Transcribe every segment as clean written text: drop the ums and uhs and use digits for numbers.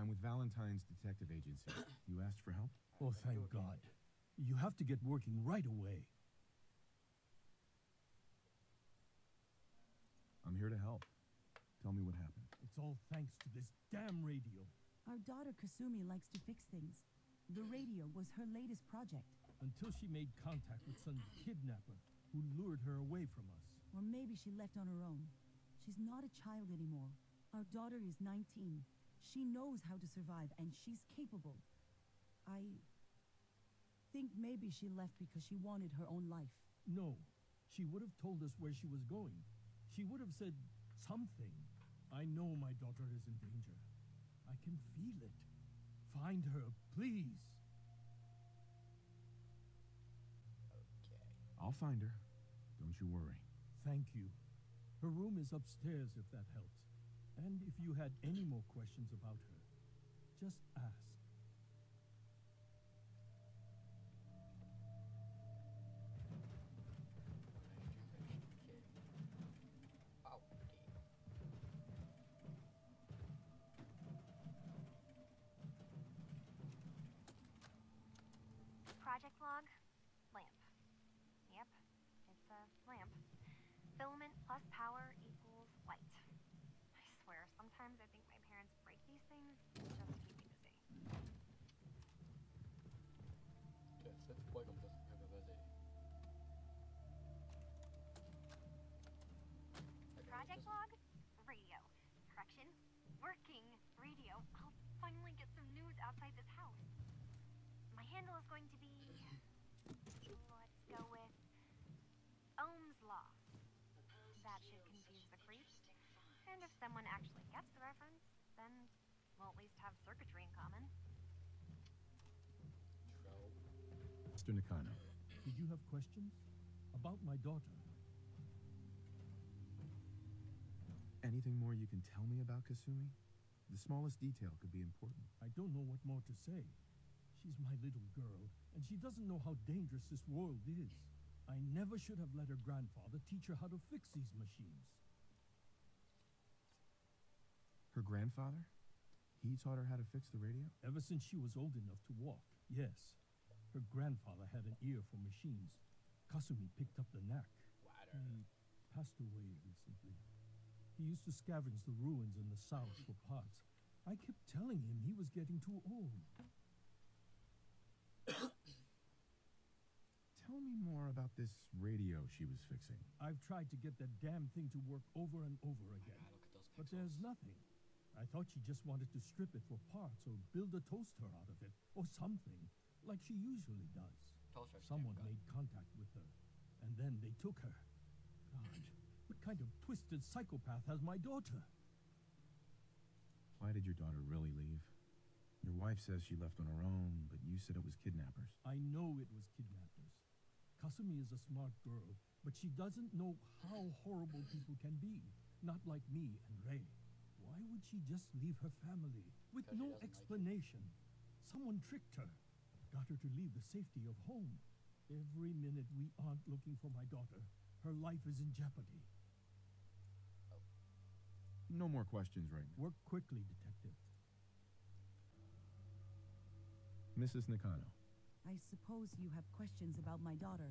I'm with Valentine's Detective Agency. You asked for help? Oh, thank God. You have to get working right away. I'm here to help. Tell me what happened. It's all thanks to this damn radio. Our daughter Kasumi likes to fix things. The radio was her latest project. Until she made contact with some kidnapper who lured her away from us. Or maybe she left on her own. She's not a child anymore. Our daughter is 19. She knows how to survive, and she's capable. I think maybe she left because she wanted her own life. No, she would have told us where she was going. She would have said something. I know my daughter is in danger. I can feel it. Find her, please. Okay. I'll find her. Don't you worry. Thank you. Her room is upstairs if that helps. And if you had any more questions about her, just ask. Project log, lamp. Yep, it's a lamp. Filament plus power equals light. I swear, sometimes I think my parents break these things just to keep me busy. That's quite complex. Project log, radio. Correction, working radio. I'll finally get some news outside this house. My handle is going to be, let's go with Ohm's Law. That should confuse the creeps. And if someone actually gets the reference, then we'll at least have circuitry in common. Mr. Nakano. Did you have questions? About my daughter? Anything more you can tell me about Kasumi? The smallest detail could be important. I don't know what more to say. She's my little girl, and she doesn't know how dangerous this world is. I never should have let her grandfather teach her how to fix these machines. Her grandfather? He taught her how to fix the radio? Ever since she was old enough to walk, yes. Her grandfather had an ear for machines. Kasumi picked up the knack. He passed away recently. He used to scavenge the ruins in the south for parts. I kept telling him he was getting too old. Tell me more about this radio she was fixing. I've tried to get that damn thing to work over and over again. But there's nothing. I thought she just wanted to strip it for parts or build a toaster out of it, or something, like she usually does. Someone made contact with her, and then they took her. God, what kind of twisted psychopath has my daughter? Why did your daughter really leave? Your wife says she left on her own, but you said it was kidnappers. I know it was kidnappers. Kasumi is a smart girl, but she doesn't know how horrible people can be. Not like me and Ray. Why would she just leave her family with no explanation? Someone tricked her, got her to leave the safety of home. Every minute we aren't looking for my daughter, her life is in jeopardy. No more questions right now. Work quickly, Detective. Mrs. Nakano. I suppose you have questions about my daughter.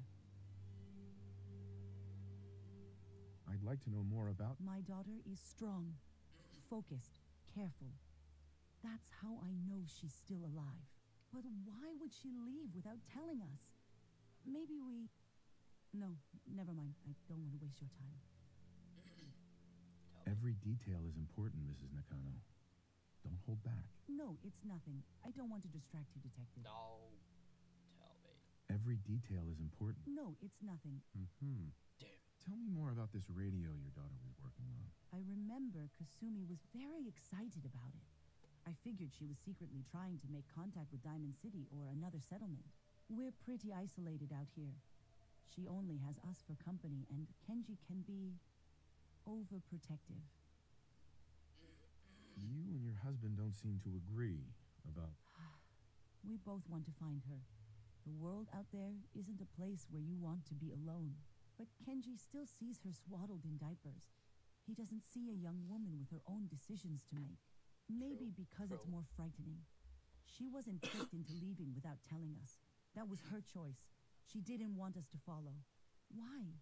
I'd like to know more about... My daughter is strong, focused, careful. That's how I know she's still alive. But why would she leave without telling us? Maybe we... No, never mind. I don't want to waste your time. Every detail is important, Mrs. Nakano. Don't hold back. No, it's nothing. I don't want to distract you, Detective. No, tell me. Every detail is important. No, it's nothing. Mm-hmm. Damn it. Tell me more about this radio your daughter was working on. I remember Kasumi was very excited about it. I figured she was secretly trying to make contact with Diamond City or another settlement. We're pretty isolated out here. She only has us for company, and Kenji can be overprotective. You and your husband don't seem to agree about... We both want to find her. The world out there isn't a place where you want to be alone. But Kenji still sees her swaddled in diapers. He doesn't see a young woman with her own decisions to make. Maybe True, because it's true. more frightening. She wasn't tricked into leaving without telling us. That was her choice. She didn't want us to follow. Why?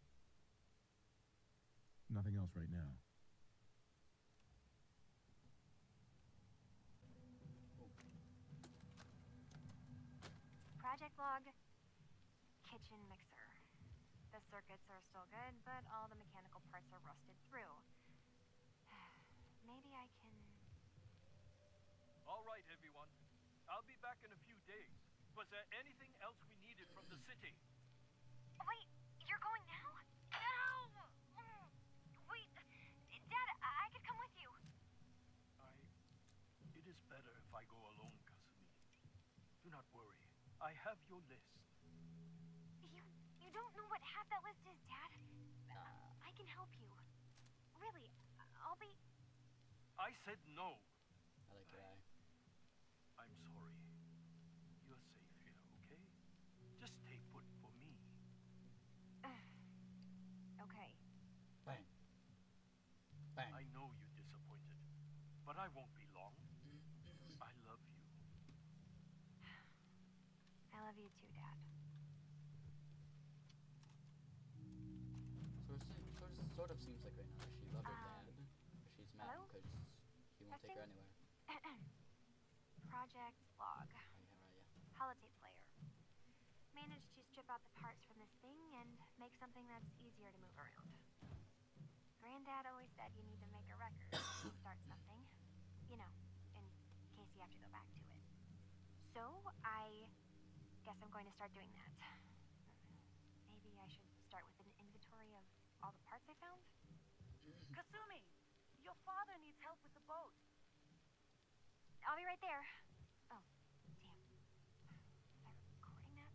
Nothing else right now. Project log, kitchen mixer. The circuits are still good, but all the mechanical parts are rusted through. Maybe I can... All right, everyone. I'll be back in a few days. Was there anything else we needed from the city? Wait, you're going now? No! Wait, Dad, I could come with you. It is better if I go alone, Kasumi. Do not worry. I have your list. You don't know what half that list is, Dad. Nah. I can help you. Really, I'll be... I said no. I like your eye. I'm sorry. You're safe here, okay? Just stay put for me. Okay. Bang. Bang. I know you're disappointed, but I won't be long. I love you. I love you too, Dad. Sort of seems like right now she loved her dad, but she's mad hello? because he won't take her Testing? anywhere. Project log. Oh, yeah, right, yeah. Holotape player. Managed to strip out the parts from this thing and make something that's easier to move around. Granddad always said you need to make a record when you start something. You know, in case you have to go back to it. So, I guess I'm going to start doing that. Maybe I should start with an inventory of all the parts I found? Kasumi! Your father needs help with the boat. I'll be right there. Oh, damn. Was I recording that?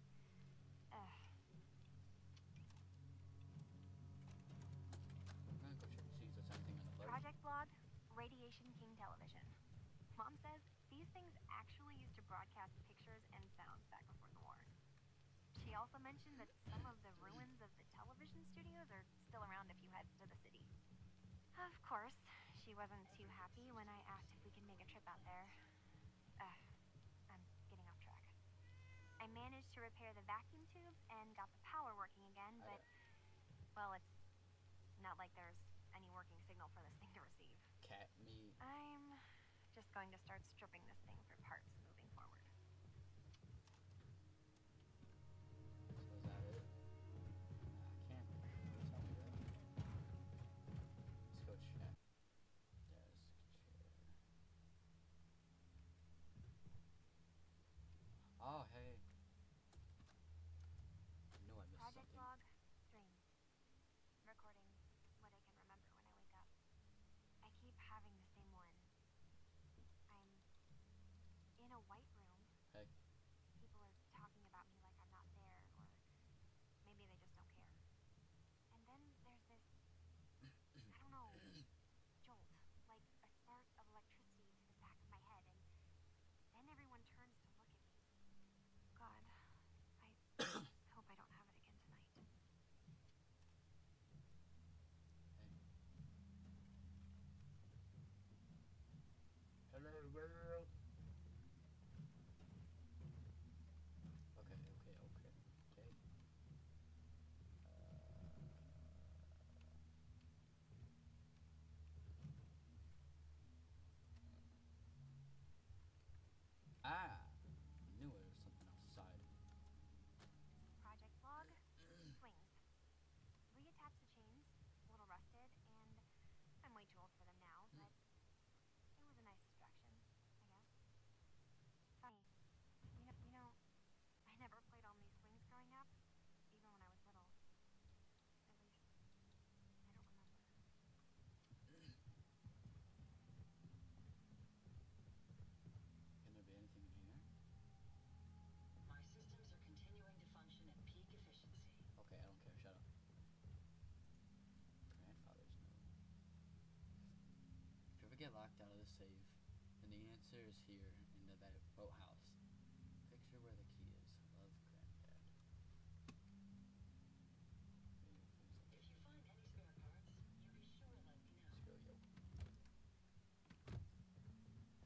I'm gonna go check see if there's anything on the boat. Project log, Radiation King Television. Mom says these things actually used to broadcast pictures and sounds back before the war. She also mentioned that some of the ruins of the television studios are still around if you head to the city. Of course, she wasn't too happy when I asked if we could make a trip out there. I'm getting off track. I managed to repair the vacuum tubes and got the power working again, but, well, it's not like there's any working signal for this thing to receive. Cat meat. I'm just going to start stripping this thing for parts moving forward. So is that it? Can't be. Tell me that. Let's go check. Desk chair. Oh, hey. I knew I missed Project something. log, dreams. Recording what I can remember when I wake up. I keep having the same one. I'm in a white room. Hey. People are talking about me like I'm not there, or maybe they just don't care. And then there's this, I don't know, jolt, like a spark of electricity to the back of my head, and then everyone turns to look at me. God, I hope I don't have it again tonight. Hello, world. Okay. Knew there was something outside. Project log, swings. Reattach the chains, a little rusted, and I'm way too old for them now, but it was a nice distraction, I guess. Funny, you know, I never played on these swings growing up, even when I was little. At least, I don't remember. Can there be anything in here? My systems are continuing to function at peak efficiency. Okay, I don't care. Shut up. Grandfather's note. If you ever get locked out of the safe, then the answer is here in that boathouse. Picture where the key is. Love, Granddad. If you find any spare parts, you be sure to let me know. Screw you.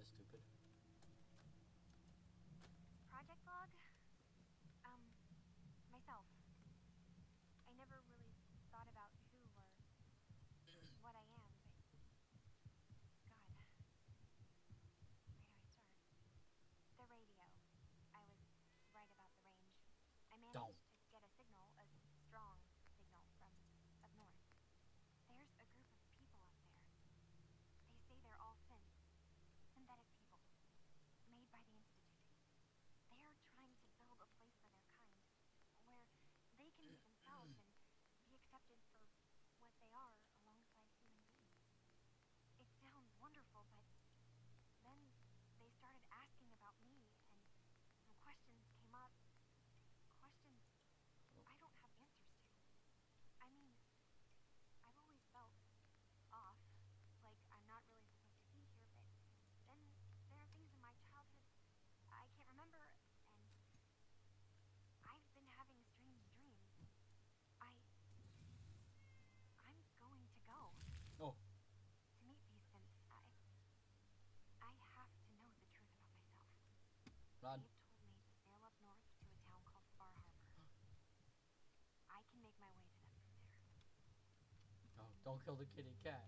this stupid. Project log? Myself. I never really thought about who or what I am, but God, where do I start? The radio. I was right about the range. I Don't. managed to get a signal, a strong signal from up north. There's a group of people up there. They say they're all synths, synthetic people, made by the Institute. They're trying to build a place for their kind, where they can be themselves and be accepted for what they are alongside human beings. It sounds wonderful, but then they started asking about me, and some questions came up. Questions I don't have answers to. I mean, I've always felt off, like I'm not really supposed to be here, but then there are things in my childhood I can't remember, and I've been having strange dreams. I'm going to go Oh, to meet these synths. I have to know the truth about myself. run. Dave told me to sail up north to a town called Far Harbor. I can make my way to them from there. Oh, don't kill the kitty cat.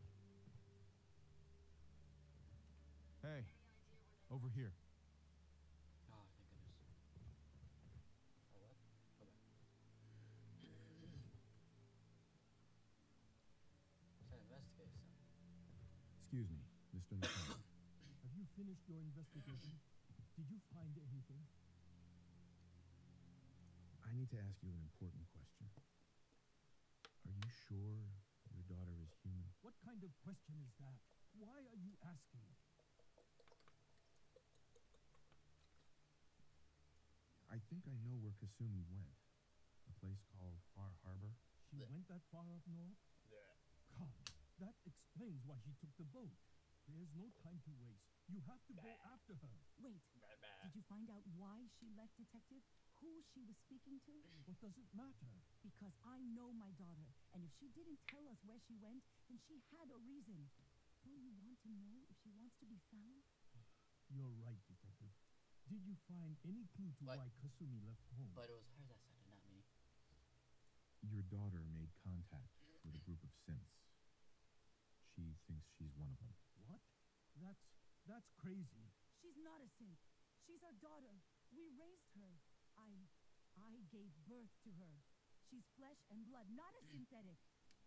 Hey, over here. Oh, thank goodness. Oh, what? Okay. Let's investigate some. Excuse me, Mr. Nakano. Have you finished your investigation? Did you find anything? I need to ask you an important question. Are you sure your daughter is human? What kind of question is that? Why are you asking? I think I know where Kasumi went. A place called Far Harbor. She went that far up north? Come, that explains why she took the boat. There's no time to waste. You have to go after her. Wait, did you find out why she left, Detective? Who she was speaking to? What does it matter? Because I know my daughter, and if she didn't tell us where she went, then she had a reason. Don't you want to know if she wants to be found? You're right, Detective. Did you find any clue to But- why Kasumi left home? But it was her that said it, not me. Your daughter made contact with a group of synths. She thinks she's one of them. What? That's crazy. She's not a synth. She's our daughter. We raised her. I gave birth to her. She's flesh and blood, not a synthetic.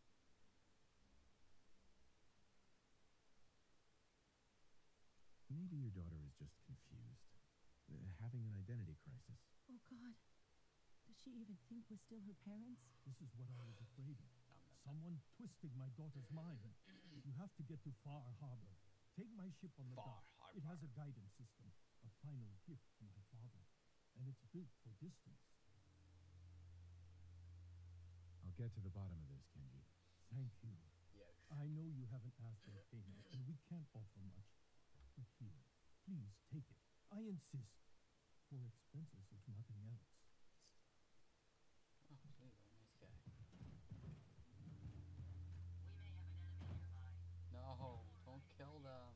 Maybe your daughter is just confused. Having an identity crisis. Oh, God. Does she even think we're still her parents? This is what I was afraid of. Nom, nom, nom. Someone twisting my daughter's mind. You have to get to Far Harbor. Take my ship on the Far dock. It has a guidance system, a final gift from my father, and it's built for distance. I'll get to the bottom of this, Kenji. Thank you. Yes. I know you haven't asked for a payment, and we can't offer much. But here, please take it. I insist. For expenses, if nothing else. Oh, sweet, very nice guy. We may have an enemy nearby. No, don't kill them.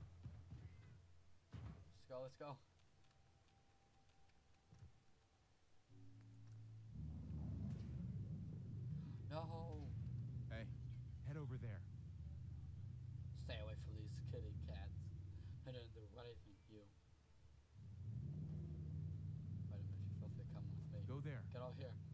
Let's go, let's go. No! Hey, head over there. Stay away from these kitty cats. I didn't do anything to you. Wait a minute, you feel free to come with me. Go there. Get out here.